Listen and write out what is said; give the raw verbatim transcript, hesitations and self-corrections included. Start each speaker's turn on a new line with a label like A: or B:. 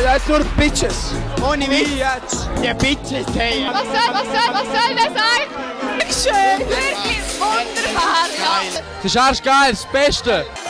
A: jetzt nur Bitches.
B: Ohne Witz.
A: Jetzt.
B: Die Bitches, hey.
C: Was soll, was soll, was soll das sein? Schön, wirklich wunderbar. Ja.
A: Das ist erst geil, das Beste.